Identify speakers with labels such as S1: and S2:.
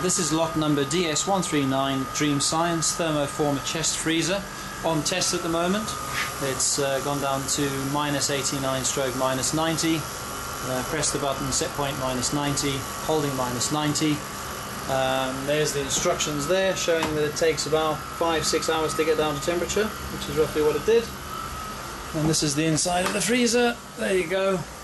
S1: This is lot number DS139 Dream Science Thermo Forma chest freezer, on test at the moment. It's gone down to -89 stroke -90. Press the button, set point -90, holding -90. There's the instructions there showing that it takes about 5-6 hours to get down to temperature, which is roughly what it did. And this is the inside of the freezer. There you go.